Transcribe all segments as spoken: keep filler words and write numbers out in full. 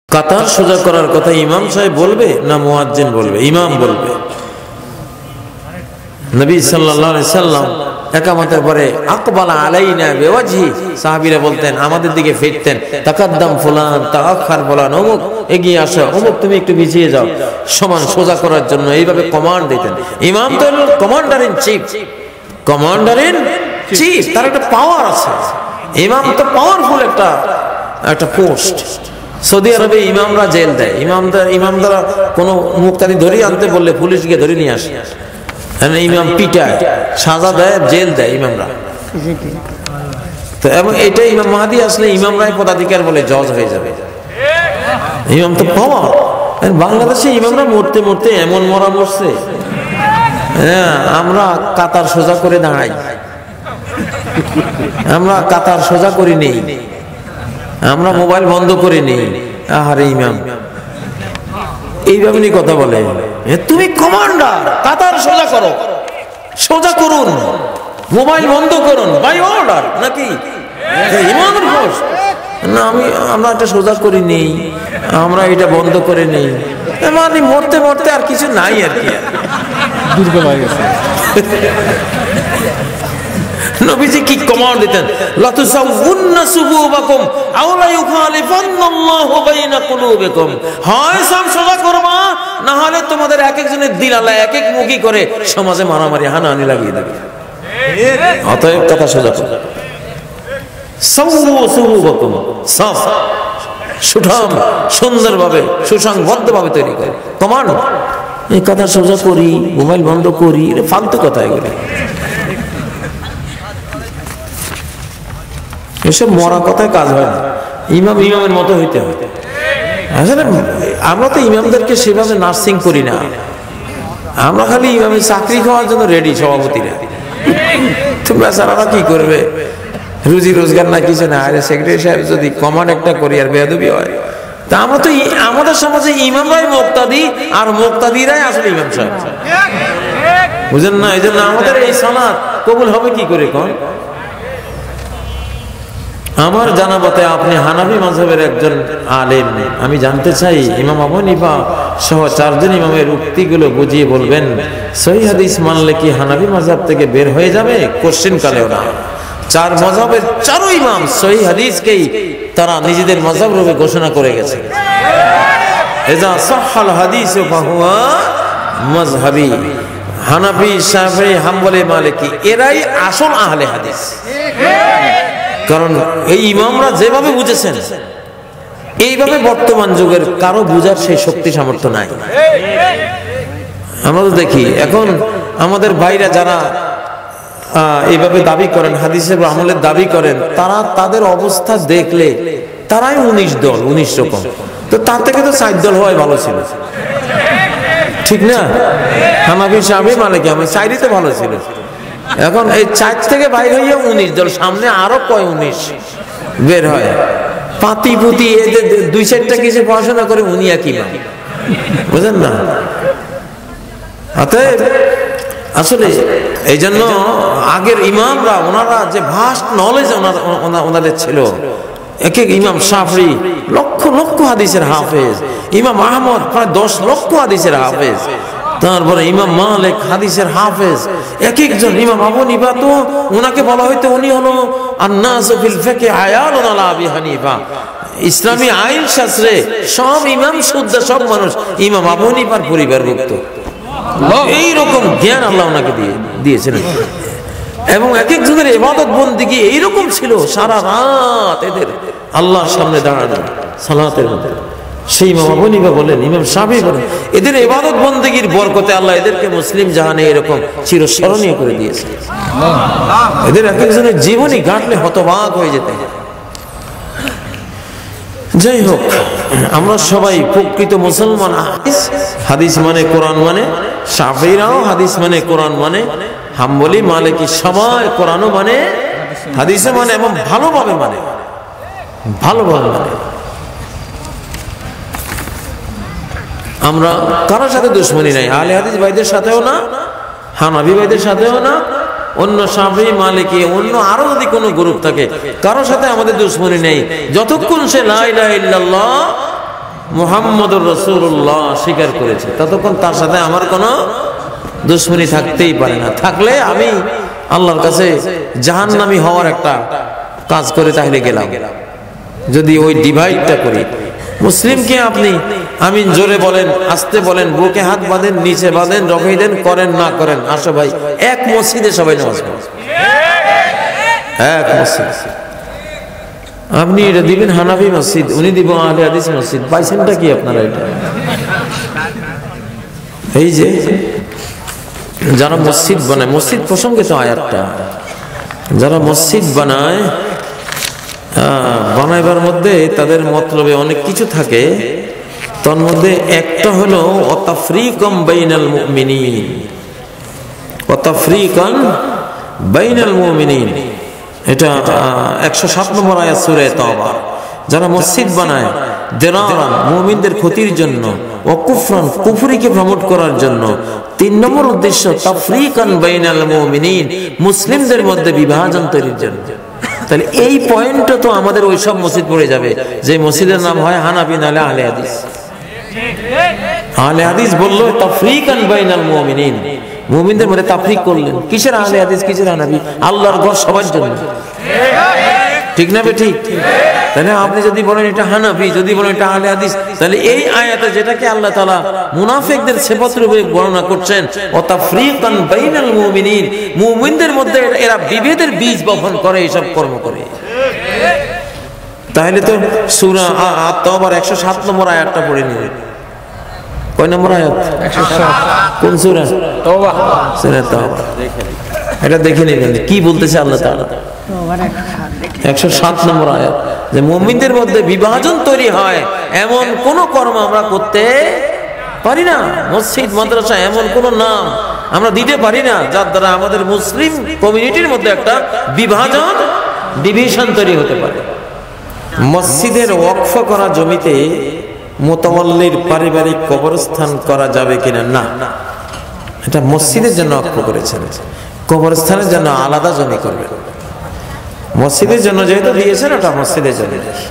কাতার সোজা করার কথা ইমাম সাহেব বলবে না মুয়াজ্জিন বলবে? ইমাম বলবে। নবী সাল্লাল্লাহু আলাইহি সাল্লাম একামতের পরে আকবালা আলাইনা বিওয়াজহি, সাহাবীরা বলতেন, আমাদের দিকে ফিরতেন, তাকাদ্দাম ফুলান তাআখার ফুলান, অমুক এগিয়ে আসো, অমুক তুমি একটু পিছিয়ে যাও, সমান সোজা করার জন্য এইভাবে কমান্ড দিতেন। ইমাম তো হলো commander in chief, commander in chief, তার একটা পাওয়ার আছে। ইমাম তো পাওয়ারফুল একটা একটা পোস্ট। সৌদি আরবে ইমামরা জেল দেয়, ইমামদার ইমামদারা কোনো মুক্তাদি ধরে আনতে বললে পুলিশ গিয়ে ধরে নিয়ে আসে, ইমাম পিটায়, সাজা দেয়, জেল দেয় ইমামরা। তো এবং এটাই ইমাম মাহদি আসলে ইমামরাই পদাধিকার বলে জজ হয়ে যাবে। ইমাম তো পাওয়ার। বাংলাদেশে ইমামরা মরতে মরতে এমন মরা মরছে, হ্যাঁ, আমরা কাতার সোজা করে দাঁড়াই, আমরা কাতার সোজা করি নেই, আমরা মোবাইল বন্ধ করে নেই। আহারে ইমাম এইভাবে কথা বলে, তুমি কমান্ডার, কাতার সোজা করো, সোজা করুন, মোবাইল বন্ধ করুন, বাই অর্ডার নাকি? ইমামের পোস্ট না, আমি আমরা এটা সোজা করি নেই, আমরা এটা বন্ধ করে নেই, মানে মরতে মরতে আর কিছু নাই আর কি। নবীজি কি কমান্ড দিতেন? লা তুসাউন্না সুবুবাকুম আও লা ইউখালিফান্নাল্লাহু বাইনা কুলুবিকুম, হয় সব সোজা করবা, না হলে তোমাদের এক একজনের দিল আল্লাহ এক এক মুখী করে সমাজে মারামারি হানাহানি লাগিয়ে দেবে। অতএব কথা সোজা করো, সাউ সুবুবাকুম, সাফ সুঠাম সুন্দরভাবে সুসংবদ্ধভাবে তৈরি করে কমান্ড। এই কথা সোজা করি, মোবাইল বন্ধ করি, ফালতু কথা এগুলো। এসব মরা কথায় কাজ হয় না। ইমাম ইমামের মতো হইতে হয়। আসলে আমরা তো ইমামদেরকে সেভাবে নার্সিং করি না, আমরা খালি ইমামের চাকরি খাওয়ার জন্য রেডি সভাপতিরা। তো বেচারারা কি করবে, রুজি রোজগার না কিছু না, আরে সেক্রেটারি সাহেব যদি কমান্ড একটা করি আর বেয়াদবি হয়। তা আমরা তো আমাদের সমাজে ইমামরাই মুক্তাদি আর মুক্তাদিরাই আসলে ইমাম সাহেব, বুঝেন না? এই জন্য আমাদের এই সালাত কবুল হবে কি করে কোন? আমার জানা মতে আপনি হানাফি মাযহাবের একজন আলেম, আমি জানতে চাই ইমাম আবু হানিফা সহ চারজন ইমামের উক্তিগুলো বুঝিয়ে বলবেন। সহিহ হাদিস মানলে কি হানাফি মাযহাব থেকে বের হয়ে যাবে? কোশ্চেন কালেও না। চার মাযহাবের চারো ইমাম সহিহ হাদিসকেই তারা নিজেদের মাযহাব রূপে ঘোষণা করে গেছে। ইযা সাহহাল হাদিস ফাহুয়া মাযহাবি। হানাফি, শাফিঈ, হাম্বলি, মালিকি এরাই আসল আহলে হাদিস। কারণ এই ইমামরা যেভাবে বুঝেছেন এইভাবে বর্তমান যুগের কারো বুঝার সেই শক্তি সামর্থ্য নাই। আমরা তো দেখি এখন আমাদের ভাইরা যারা এইভাবে দাবি করেন, হাদিসের আমলের দাবি করেন, তারা তাদের অবস্থা দেখলে তারাই উনিশ দল, উনিশ রকম। তো তার থেকে তো চার দল হওয়াই ভালো ছিল, ঠিক না? হানাফি, শাফিঈ, মালিকি আমরা চারই তো ভালো ছিল। এখন এই চার থেকে বাইর হইয়া উনিশ দল, সামনে আরো কয় উনিশ বের হয়। পাতি পুতি এদের দুই চারটা কিছু পড়াশোনা করে উনি একই না, বুঝেন না? অতএব আসলে এই জন্য আগের ইমামরা ওনারা যে ভাস্ট নলেজ ওনাদের ছিল। এক এক ইমাম শাফিঈ লক্ষ লক্ষ হাদিসের হাফেজ, ইমাম আহমদ প্রায় দশ লক্ষ হাদিসের হাফেজ, তারপরে ইমাম মালিক হাদিসের হাফেজ, এক একজন। ইমাম আবু হানিফা তো ওনাকে বলা হইতো উনি হলো আন-নাসু ফিল ফিকহি আয়ালুন আলা আবি হানিফা, ইসলামী আইন শাস্ত্রে সব ইমাম শুদ্ধ, সব মানুষ ইমাম আবু হানিফার পরিবারভুক্ত। এইরকম জ্ঞান আল্লাহ ওনাকে দিয়ে দিয়েছিলেন। এবং এক একজনের ইবাদত বন্দেগী এইরকম ছিল, সারা রাত এদের আল্লাহর সামনে দাঁড়ানো সালাতের মধ্যে। সেই ইমাম আবু হানিফা বলেন, ইমাম শাফিঈ বলেন, এদের ইবাদত বন্দেগীর বরকতে আল্লাহ এদেরকে মুসলিম জাহানে এরকম চিরস্মরণীয় করে দিয়েছে। এদের এক একজনের জীবনী ঘাটলে হতবাক হয়ে যেতে। যাই হোক, আমরা সবাই প্রকৃত মুসলমান। হাদিস মানে কোরআন মানে, শাফিঈরাও হাদিস মানে কোরআন মানে, হাম্বলি, মালিকি সবাই কোরআনও মানে, হাদিসে মানে, এবং ভালোভাবে মানে, ভালোভাবে মানে। আমরা কারোর সাথে দুশ্মনী নাই, আহলে হাদিস ভাইদের সাথেও না, হানাফি ভাইদের সাথেও না, অন্য শাফিঈ, মালিকি, অন্য আরো যদি কোনো গ্রুপ থাকে কারোর সাথে আমাদের দুশ্মনী নেই, যতক্ষণ সে লা ইলাহা ইল্লাল্লাহ মুহাম্মদুর রাসূলুল্লাহ স্বীকার করেছে, ততক্ষণ তার সাথে আমার কোনো দুশমনি থাকতেই পারে না। থাকলে আমি আল্লাহর কাছে জাহান্নামী হওয়ার একটা কাজ করে তাহলে গেলাম, যদি ওই ডিভাইডটা করি। মুসলিমকে আপনি আমি জোরে বলেন, আস্তে বলেন, বুকে হাত বাঁধেন, নিচে বাঁধেন, রফাই দেন, করেন না করেন, আসো ভাই এক মসজিদে সবাই নামাজ পড়ে, এক মসজিদ। আপনি এটা দিবেন হানাফি মসজিদ, উনি দিব আহলে হাদিস মসজিদ, পাইছেনটা কি আপনারা? এটা এই যে যারা মসজিদ বানায়, মসজিদ প্রসঙ্গে তো আয়াতটা, যারা মসজিদ বানায় বানাইবার মধ্যে তাদের মতলবে অনেক কিছু থাকে, তার মধ্যে একটা হলো ওয়াতাফরিকাম বাইনাল মুমিনিন, ওয়াতাফরিকান বাইনাল মুমিনিন। এটা একশো সাত নম্বর আয়াত সূরা তাওবা। যারা মসজিদ বানায় দিরারান মুমিনদের ক্ষতির জন্য, ও কুফরান কুফরিকে প্রমোট করার জন্য, তিন নম্বর উদ্দেশ্য তাফরিকান বাইনাল মুমিনিন মুসলিমদের মধ্যে বিভাজন তৈরির জন্য। তাহলে এই পয়েন্টটা তো আমাদের ওই সব মসজিদ পড়ে যাবে যে মসজিদের নাম হয় হানাফি নালে আহলে হাদিস। আহলে হাদিস বললো তাফরিকান বাইনাল মুমিনিন, মুমিনদের মধ্যে তাফরিক করলেন। কিসের আহলে হাদিস, কিসের হানাফি? আল্লাহর ঘর সবার জন্য, ঠিক না? ঠিক। তাহলে আপনি যদি বলেন এটা হানাফি, যদি বলেন এটা আহলে হাদিস, তাহলে এই আয়াতে যেটাকে আল্লাহ তাআলা মুনাফিকদের সিফাত রূপে বর্ণনা করছেন, ও তাফরিকান বাইনাল মুমিনিন, মুমিনদের মধ্যে এরা বিভেদের বীজ বপন করে, এইসব কর্ম করে। তাহলে তো সূরা আত-তাওবার একশো সাত নম্বর আয়াতটা পড়ে নিন। কয় নম্বর আয়াত? একশো সাত। কোন সূরা? তাওবা, সূরা তাওবা। এটা দেখে নেবেন কি বলতেছে আল্লাহ তাআলা। একশো সাত নম্বর আয়াত, যে মুমিনদের মধ্যে বিভাজন তৈরি হয় এমন কোন কর্ম আমরা করতে পারি না। মসজিদ মাদ্রাসা এমন কোন নাম আমরা দিতে পারি না যার দ্বারা আমাদের মুসলিম কমিউনিটির মধ্যে একটা বিভাজন, ডিভিশন তৈরি হতে পারে। মসজিদের ওয়াকফ করা জমিতে মুতাওয়াল্লির পারিবারিক কবরস্থান করা যাবে কিনা? না, এটা মসজিদের জন্য ওয়াকফ করেছেন, কবরস্থানের জন্য আলাদা জমি করবেন। মসজিদের জন্য যেহেতু দিয়েছেন, ওটা মসজিদের জন্য।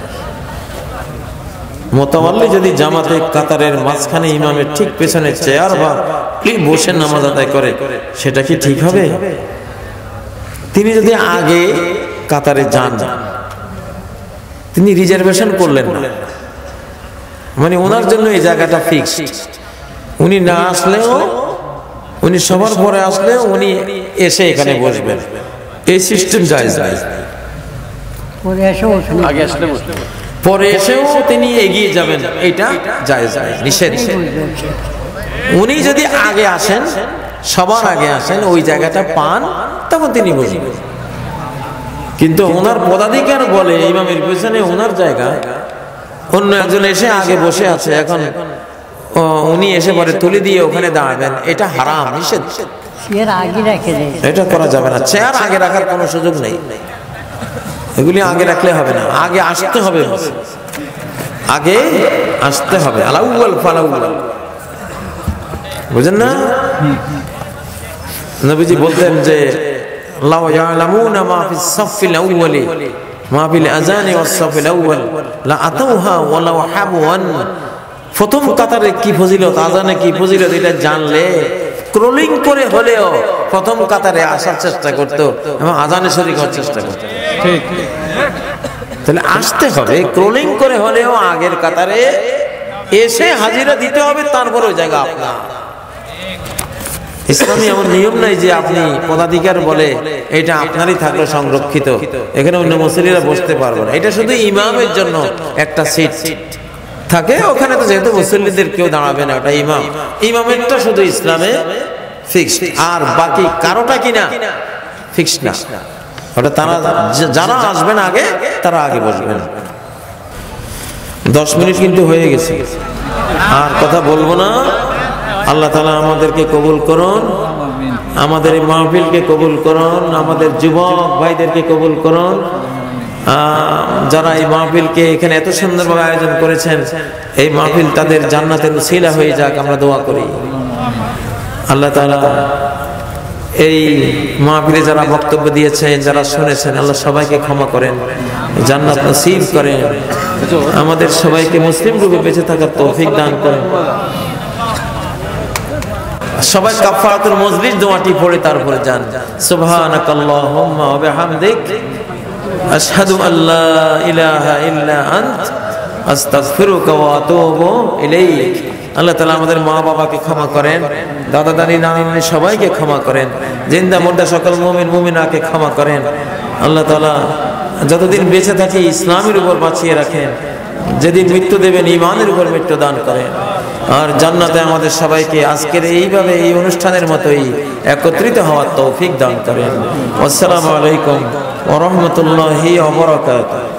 মুতাওয়াল্লি যদি জামাতে কাতারের মাঝখানে ইমামের ঠিক পেছনে চেয়ার বা বসে নামাজ আদায় করে, সেটা কি ঠিক হবে? তিনি যদি আগে কাতারে যান, তিনি রিজার্ভেশন করলেন না, মানে ওনার জন্য এই জায়গাটা ফিক্সড, উনি না আসলেও, উনি সবার পরে আসলেও উনি এসে এখানে বসবেন, এই সিস্টেম জায়েজ নাই। পরে এসেও তিনি এগিয়ে যাবেন, এটা জায়েজ নাই, নিষেধ। উনি যদি আগে আসেন, সবার আগে আসেন, ওই জায়গাটা পান, তখন তিনি বসবেন। কিন্তু ওনার পদাধিকার বলে ইমামের পেছনে ওনার জায়গা, অন্য একজন এসে আগে বসে আছে, এখন উনি এসে পরে তুলে দিয়ে ওখানে দাঁড়াবেন, এটা হারাম, নিষেধ। এটা করা যাবে না, চেয়ার আগে রাখার কোনো সুযোগ নেই, এগুলি আগে রাখলে হবে না, আগে আসতে হবে, আগে আসতে হবে। আলাউল ফালাউল, বুঝেন না? নবীজি বলতেন যে লাউ ইয়ালামুনা মা ফিস সাফিল আউয়ালি মা ফিল আযানি ওয়াস সাফিল আউয়াল লা আতাউহা ওয়া লাউ হাবওয়ান। প্রথম কাতারে কি ফজিলত, আযানে কি ফজিলত, এটা জানলে ক্রলিং করে হলেও প্রথম কাতারে আসার চেষ্টা করতো এবং আযানে শরীক হওয়ার চেষ্টা করতো। ঠিক, তাহলে আসতে হবে, ক্রলিং করে হলেও আগের কাতারে এসে হাজিরা দিতে হবে, তারপর ওই জায়গা আপনার। ইসলামে এমন নিয়ম নাই যে আপনি পদাধিকার বলে এটা আপনারই থাকলো সংরক্ষিত, এখানে অন্য মুসল্লিরা বসতে পারবে না, এটা শুধু ইমামের জন্য একটা সিট থাকে, ওখানে তো যেহেতু মুসল্লিদের কেউ দাঁড়াবে না, ওটা ইমাম, ইমামেরটা শুধু ইসলামে ফিক্সড, আর বাকি কারোটা কিনা ফিক্সড না, ওটা তারা যারা আসবেন আগে তারা আগে বসবেন। দশ মিনিট কিন্তু হয়ে গেছে, আর কথা বলবো না। আল্লাহ তাআলা আমাদেরকে কবুল করুন, আমাদের এই মাহফিলকে কবুল করুন, আমাদের যুবক ভাইদেরকে কবুল করুন, যারা এই মাহফিলকে এখানে এত সুন্দরভাবে আয়োজন করেছেন, এই মাহফিল তাদের জান্নাতের উসিলা হয়ে যাক, আমরা দোয়া করি। আল্লাহ তাআলা এই মাহফিলে যারা বক্তব্য দিয়েছেন, যারা শুনেছেন, আল্লাহ সবাইকে ক্ষমা করেন, জান্নাত নসিব করেন, আমাদের সবাইকে মুসলিম রূপে বেঁচে থাকার তৌফিক দান করেন। সবাই কাফারাতুল মজলিস দোয়াটি পড়ে তারপরে যান। সুবহানাকাল্লাহুম্মা ওয়া বিহামদিক আশহাদু আল্লা ইলাহা ইল্লা আনত আস্তাগফিরুকা ওয়া আতুবু ইলাইক। আল্লাহ তাআলা আমাদের মা বাবাকে ক্ষমা করেন, দাদা দাদি নানা নানি সবাইকে ক্ষমা করেন, জিন্দা মুর্দা সকল মুমিন মুমিনাকে ক্ষমা করেন। আল্লাহ তাআলা যতদিন বেঁচে থাকি ইসলামের উপর বাঁচিয়ে রাখেন, যেদিন মৃত্যু দেবেন ঈমানের উপর মৃত্যু দান করেন, আর জান্নাতে আমাদের সবাইকে আজকের এইভাবে এই অনুষ্ঠানের মতোই একত্রিত হওয়ার তৌফিক দান করেন। আসসালামু আলাইকুম ওয়া রাহমাতুল্লাহি ওয়া বারাকাতুহু।